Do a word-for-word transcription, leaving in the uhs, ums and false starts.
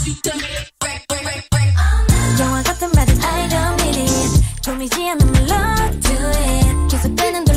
영화 같은 말은 I don't need it. 조미지 않는 love to it. 계속되는